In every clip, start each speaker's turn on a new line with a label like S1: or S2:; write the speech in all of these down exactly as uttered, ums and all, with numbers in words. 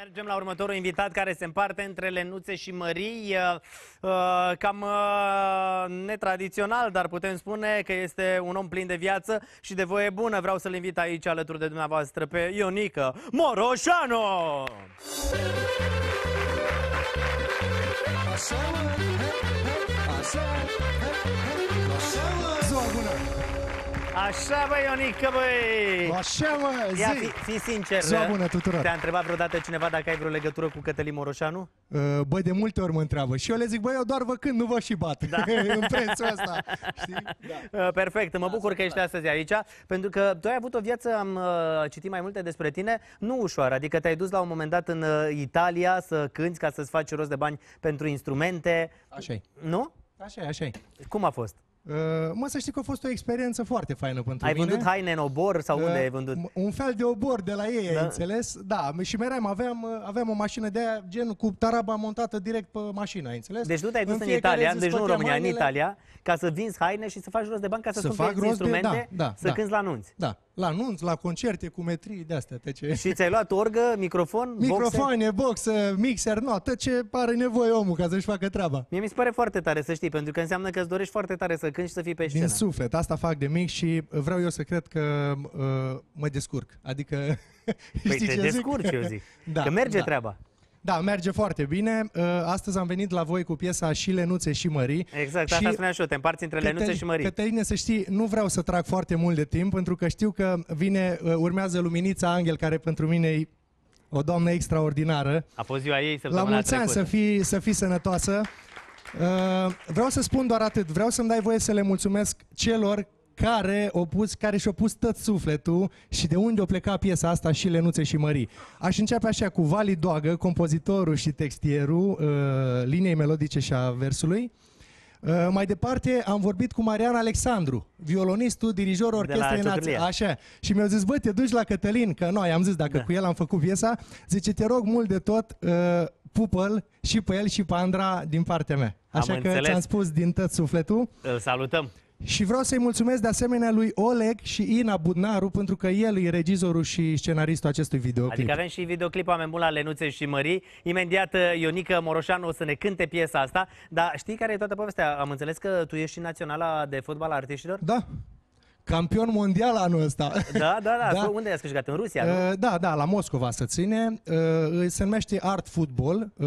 S1: Mergem la următorul invitat care se împarte între Lenuțe și Mării. Uh, uh, cam uh, netradițional, dar putem spune că este un om plin de viață și de voie bună. Vreau să-l invit aici alături de dumneavoastră pe Ionică Moroșanu!
S2: Ziua bună!
S1: Așa, băi, Ionică, băi!
S2: Așa, mă, zi!
S1: Ia, fi, fi sincer,
S2: Ziua bună tuturor!
S1: te-a întrebat vreodată cineva dacă ai vreo legătură cu Cătălin Moroșanu?
S2: Uh, băi, de multe ori mă întreabă și eu le zic, băi, eu doar vă cânt, nu vă și bat. Da. În prețul ăsta, știi? Da.
S1: Uh, perfect, mă bucur că ești astăzi aici, pentru că tu ai avut o viață, am uh, citit mai multe despre tine, nu ușoară, adică te-ai dus la un moment dat în uh, Italia să cânți ca să-ți faci rost de bani pentru instrumente.
S2: Așa-i.
S1: Nu?
S2: Așa-i, așa-i.
S1: Cum a fost?
S2: Uh, mă, să știi că a fost o experiență foarte faină pentru
S1: Ai
S2: mine.
S1: vândut haine în obor sau
S2: Uh,
S1: unde ai vândut?
S2: Un fel de obor de la ei,
S1: Da.
S2: ai înțeles? Da, și meream, aveam, aveam o mașină de aia, gen cu taraba montată direct pe mașină, ai înțeles?
S1: Deci tu te-ai dus în,
S2: fiecare
S1: Italia,
S2: zi
S1: deci nu în
S2: scoteam
S1: România, în
S2: hainele.
S1: Italia, ca să vinzi haine și să faci rost de bani ca să,
S2: Să
S1: să
S2: fac
S1: fac
S2: rost de-
S1: instrumente,
S2: da, da,
S1: să
S2: da.
S1: cânți la anunți.
S2: Da, la anunț, la concerte, cu metrii de astea, ce...
S1: Și ți-ai luat orgă, microfon, boxe?
S2: Microfoane, box, mixer, no, tot ce are nevoie omul ca să-și facă treaba.
S1: Mie mi se pare foarte tare să știi, pentru că înseamnă că îți dorești foarte tare să cânti și să fii pe scenă.
S2: Din suflet, asta fac de mic și vreau eu să cred că uh, mă descurc. Adică,
S1: Păi
S2: știi
S1: te
S2: ce
S1: descurci,
S2: zic?
S1: eu zic.
S2: Da,
S1: Că merge
S2: da.
S1: treaba.
S2: Da, merge foarte bine. Uh, astăzi am venit la voi cu piesa Și Lenuțe și Mării.
S1: Exact,
S2: și
S1: asta spuneam și eu, te împarți între Lenuțe
S2: Cătăli-
S1: și Mării.
S2: Cătăline, să știi, nu vreau să trag foarte mult de timp, pentru că știu că vine, uh, urmează Luminița Angel, care pentru mine e o doamnă extraordinară.
S1: A fost ziua ei
S2: La
S1: săptămâna
S2: mulți ani
S1: trecută.
S2: să fii, să fii sănătoasă. Uh, vreau să spun doar atât. Vreau să-mi dai voie să le mulțumesc celor care au pus, care și-au pus tot sufletul și de unde o pleca piesa asta Și Lenuțe și Mării. Aș începe așa cu Vali Doagă, compozitorul și textierul uh, liniei melodice și a versului. Uh, mai departe am vorbit cu Marian Alexandru, violonistul, dirijorul Orchestrei Naționale.
S1: Ciotârlia.
S2: Așa. Și mi-au zis, bă, te duci la Cătălin, că noi am zis dacă
S1: Da.
S2: cu el am făcut piesa, zice, te rog mult de tot, uh, pupă-l și pe el și pe Andra din partea mea. Așa
S1: Am
S2: că
S1: înțeles.
S2: ți-am spus din tot sufletul.
S1: Îl salutăm.
S2: Și vreau să-i mulțumesc de asemenea lui Oleg și Ina Budnaru, pentru că el e regizorul și scenaristul acestui videoclip.
S1: Adică avem și videoclip, oameni buni, la Lenuțe și Mării. Imediat Ionică Moroșanu o să ne cânte piesa asta. Dar știi care e toată povestea? Am înțeles că tu ești și naționala de fotbal a artiștilor?
S2: Da. Campion mondial anul ăsta.
S1: Da, da, da.
S2: Da.
S1: Unde ai câștigat? În Rusia, nu?
S2: Uh, da, da, la Moscova se ține. Uh, se numește Art Football. Uh,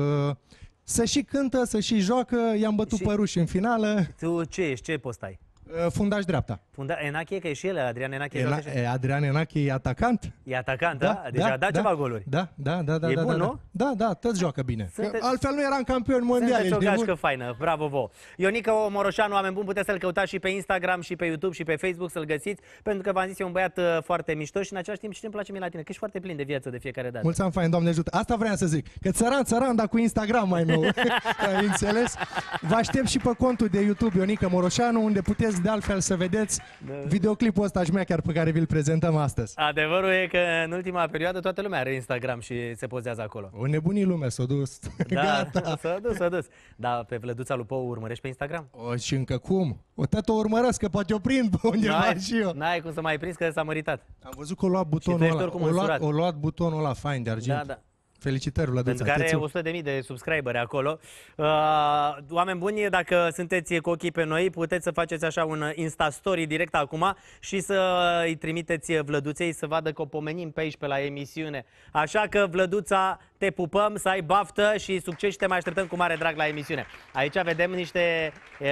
S2: să și cântă, să și joacă. I-am bătut
S1: Și-
S2: pe ruși în finală.
S1: Tu ce ești? Ce post ai?
S2: Uh, fundaș dreapta.
S1: Funda... Enache, că e și el, Adrian Enache.
S2: Ena,
S1: joacă și-
S2: e, Adrian Enache e atacant.
S1: E atacant, da? Deci a dat
S2: da,
S1: ceva goluri.
S2: Da, da, da, da.
S1: E
S2: da,
S1: bun,
S2: da,
S1: nu?
S2: Da, da, tot joacă bine.
S1: Sunte-
S2: Că altfel nu eram campion mondial.
S1: Sunteți o
S2: ești nebun?
S1: gașcă faină, bravo vouă. Ionică Moroșanu, oameni buni, puteți să-l căutați și pe Instagram, și pe YouTube, și pe Facebook, să-l găsiți, pentru că v-am zis, e un băiat uh, foarte mișto și în același timp și ce-mi place mie la tine, că ești foarte plin de viață de fiecare dată.
S2: Mulți ani fain, Doamne ajută. Asta vreau să zic. Că țăran, țăran, dar cu Instagram mai nou. Ai înțeles? Vă aștept și pe contul de YouTube Ionică Moroșanu, unde puteți de altfel să vedeți
S1: Da.
S2: videoclipul ăsta șmecher pe care vi-l prezentăm astăzi.
S1: Adevărul e că în ultima perioadă toată lumea are Instagram și se pozează acolo.
S2: O nebunii lume s-a dus.
S1: Da,
S2: Gata.
S1: s-a dus, s-a dus. Dar pe Vlăduța lui Pou urmărești pe Instagram?
S2: O, și încă cum? O tot o urmăresc, că poate o prind pe undeva
S1: N-ai,
S2: și eu.
S1: n-ai cum să mai prins că s-a măritat.
S2: Am văzut că o luat
S1: tu
S2: butonul
S1: ești
S2: ăla.
S1: oricum
S2: O luat,
S1: însurat.
S2: o luat butonul ăla fain de argint.
S1: Da, da.
S2: Felicitări, Vlăduța.
S1: Pentru că are
S2: te țin.
S1: o sută de mii de subscriberi acolo. Uh, oameni buni, dacă sunteți cu ochii pe noi, puteți să faceți așa un Insta Story direct acum și să îi trimiteți Vlăduței să vadă că o pomenim pe aici, pe la emisiune. Așa că, Vlăduța, te pupăm, să ai baftă și succes și te mai așteptăm cu mare drag la emisiune. Aici vedem niște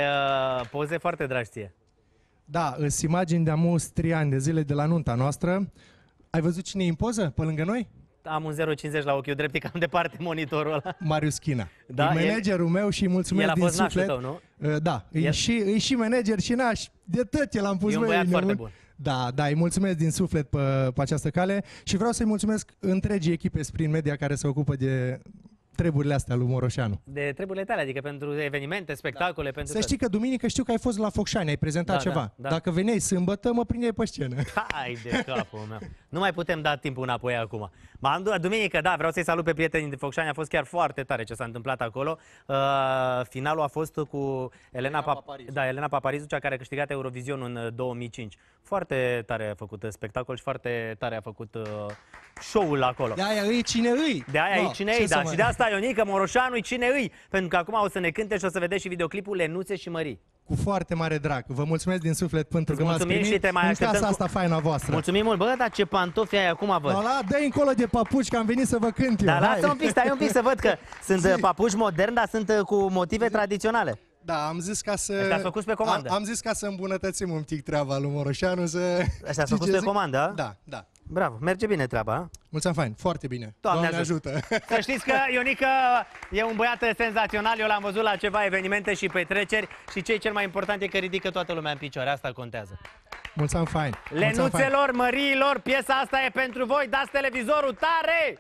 S1: uh, poze foarte dragi ție.
S2: Da, îs imagini de amus trei ani de zile de la nunta noastră. Ai văzut cine e în poză pe lângă noi?
S1: Am un zero virgulă cincizeci la ochiul drept, e cam departe monitorul ăla.
S2: Marius China.
S1: Da,
S2: e
S1: el-
S2: managerul meu și îi mulțumesc
S1: el a
S2: din
S1: fost nașul
S2: suflet.
S1: tău,
S2: Uh, Da, e
S1: El-
S2: și, e și manager și naș. De tot el am pus.
S1: E un
S2: băi,
S1: băiat foarte
S2: nebun.
S1: bun.
S2: Da, da, îi mulțumesc din suflet pe, pe această cale și vreau să-i mulțumesc întregii echipe Sprin Media care se ocupă de treburile astea lui Moroșanu.
S1: De treburile tale, adică pentru evenimente, spectacole, pentru
S2: Să știi că duminică știu că ai fost la Focșani, ai prezentat
S1: Da,
S2: ceva.
S1: da, da.
S2: Dacă veneai sâmbătă, mă prindeai pe scenă.
S1: Hai de capul meu. Nu mai putem da timpul înapoi acum. M-am duminică, da, vreau să-i salut pe prietenii din Focșani, a fost chiar foarte tare ce s-a întâmplat acolo. Uh, finalul a fost cu Elena, Pap da, Elena Paparizu, cea care a câștigat Eurovision în două mii cinci. Foarte tare a făcut spectacol și foarte tare a făcut uh, show-ul acolo.
S2: De aia îi cine îi.
S1: De aia
S2: no,
S1: îi cine îi, da.
S2: Mai...
S1: Și de asta Ionica Moroșanu-i cine îi. Pentru că acum o să ne cânte și o să vedeți și videoclipul Lenuțe și Mării.
S2: Cu foarte mare drag. Vă mulțumesc din suflet pentru că m-ați primit
S1: și te mai
S2: în casa
S1: cu...
S2: asta faina voastră.
S1: Mulțumim mult. Bă, dar ce pantofi ai acum, văd.
S2: No, la, dă-i încolo de papuci că am venit să vă cânt eu.
S1: Da, lasă un pic, stai un pic să văd că sunt
S2: Zi.
S1: papuci moderni, dar sunt cu motive Zi. tradiționale.
S2: Da, am zis ca să...
S1: Ăștia ați făcut pe comandă.
S2: Am, am zis ca să îmbunătățim un pic treaba lui Moroșanu, să...
S1: Ăștia ați făcut pe comandă?
S2: Da, da.
S1: Bravo, merge bine treaba.
S2: Mulțumesc, fain, foarte bine.
S1: Doamne,
S2: Doamne ajută. ajută.
S1: Să știți că Ionica e un băiat senzațional, eu l-am văzut la ceva evenimente și petreceri și ce e cel mai important e că ridică toată lumea în picioare, asta contează.
S2: Mulțumesc, fain.
S1: Lenuțelor, Măriilor, piesa asta e pentru voi, dați televizorul tare!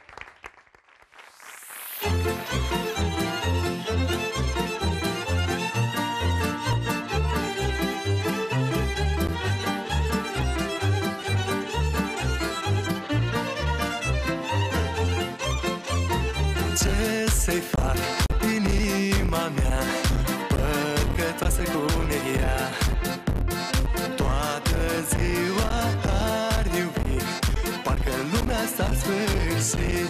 S3: Ce să-i fac inima mea, păcătoasă cum e ea, toată ziua ar iubi, parcă lumea s-ar sfârși.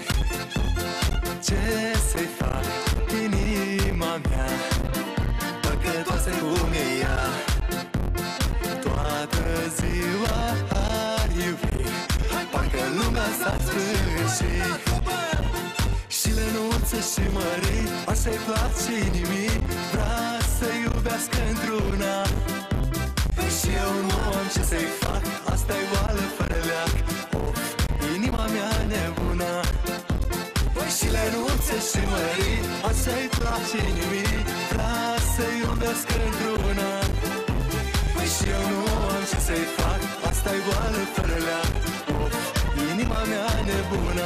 S3: Ce să-i fac inima mea, păcătoasă cum e ea, toată ziua ar iubi, parcă lumea s-ar sfârși. Și Lenuță și Mării, așa-i place inimii, vrea să iubească într-una. Și eu nu am ce să-i fac, asta-i oală fără leac, of, inima mea nebună. Și Lenuță și Mării, așa-i place inimii, vrea să iubească într-una. Și eu nu am ce să-i fac, asta-i oală fără leac, of, inima mea nebună.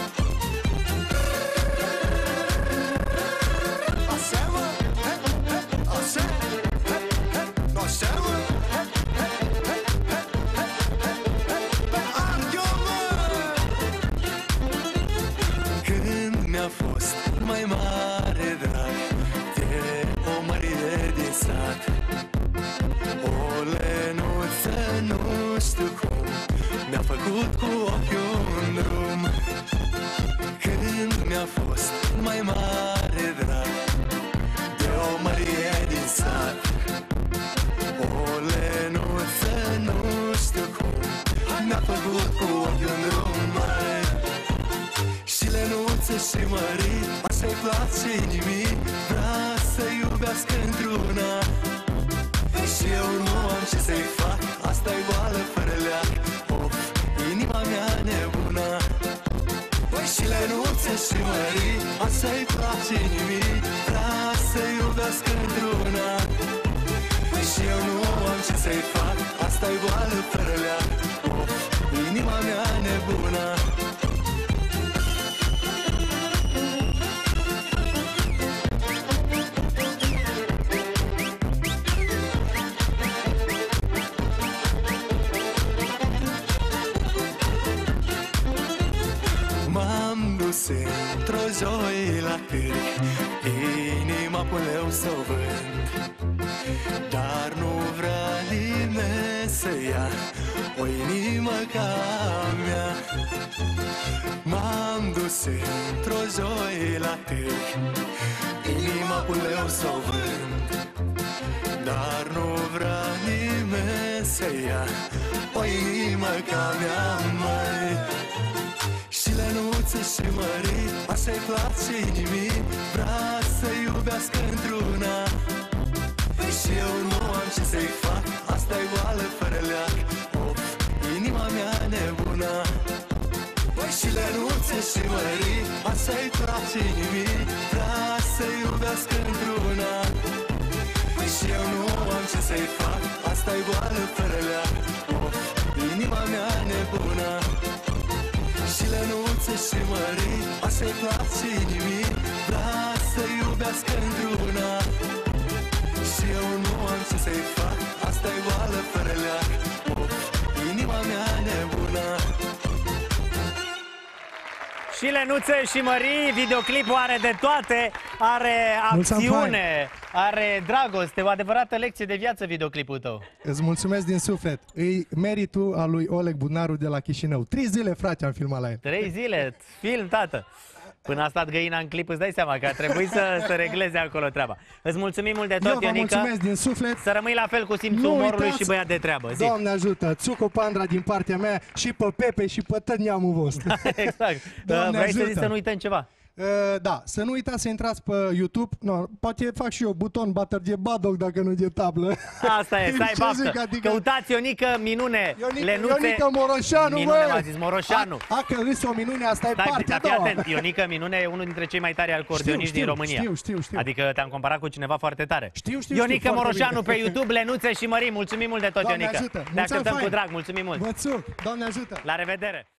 S3: Când mi-a fost mai mare drag de o Mărie din sat, o Lenuță nu știu cum mi-a făcut cu ochiul un drum. Când mi-a fost mai mare drag de o Mărie din sat, o Lenuță nu știu cum mi-a făcut cu ochiul un drum. Și Lenuță și Mării, așa-i place inimii, vrea să iubească într-una. Și eu nu am ce să-i fac, asta-i boală fără leac, of, inima mea nebună. Și Lenuță și Mării, așa-i place inimii, vrea să iubească într-una. Și eu nu am ce să-i fac, asta-i boală fără leac, of, inima mea nebună. M-am dus într-o joi la târg, inima pun-leu s-o vând, dar nu vrea nimeni să ia o inimă ca a mea. M-am dus într-o joi la târg, inima pun-leu s-o vând, dar nu vrea nimeni să ia o inimă ca a mea, măi. Și Lenuță și Mării, așa-i place inimii, vrea să iubească într-una. Și eu nu am ce să-i fac, asta-i boală fără leac, of, inima mea nebună. Și Lenuță și Mării, așa-i place inimii, vrea să iubească într-una. Și eu nu am ce să-i fac, asta-i boală fără leac, of, inima mea nebună. Și Lenuță și Mării, așa-i place inimii, vrea să iubească într-una. Și eu nu am ce să-i fac, asta-i boală fără leac, of, inima mea nebună.
S1: Și Lenuțe și Mării, videoclipul are de toate, are
S2: Mulți
S1: acțiune, are dragoste, o adevărată lecție de viață videoclipul tău.
S2: Îți mulțumesc din suflet. Îi meritul al lui Oleg Budnaru de la Chișinău. Trei zile, frate, am filmat la el.
S1: Trei zile, film, tată. Până a stat găina în clip, îți dai seama că a trebuit să, să regleze acolo treaba. Îți mulțumim mult de tot,
S2: Eu vă
S1: Ionica.
S2: mulțumesc din suflet.
S1: Să rămâi la fel cu simțul
S2: Nu
S1: umorului
S2: uitați,
S1: și băiat de treabă. Zi.
S2: Doamne ajută, Țucu Pandra din partea mea și pe Pepe și pe tot neamul vostru.
S1: Exact.
S2: Doamne
S1: Vrei să
S2: ajută.
S1: zici să nu uităm ceva?
S2: Uh, da, să nu uitați să intrați pe YouTube. No, poate fac și eu buton bater de badog dacă nu de tablă.
S1: Asta e, stai
S2: Ce
S1: baftă.
S2: zic, adică-
S1: Căutați Ionică Minune,
S2: Ionica,
S1: Lenuțe.
S2: Ionica Moroșanu,
S1: Minune,
S2: bă!
S1: m-a zis Moroșanu.
S2: A, a că râs o minune, asta e
S1: Stai,
S2: partea a
S1: dar fii
S2: doua.
S1: atent, Ionică Minune e unul dintre cei mai tari acordeoniști
S2: Știu,
S1: din România.
S2: știu, știu, știu.
S1: Adică te-am comparat cu cineva foarte tare.
S2: Știu, știu,
S1: Ionică
S2: știu, foarte
S1: Moroșanu
S2: bine.
S1: pe YouTube, Lenuțe și Mării. Mulțumim mult de tot,
S2: Doamne
S1: Ionică.
S2: ajută.
S1: Te
S2: Mulți ani
S1: așteptăm cu
S2: faini.
S1: drag, mulțumim mult.
S2: Vă țuc, Doamne ajută!
S1: La revedere!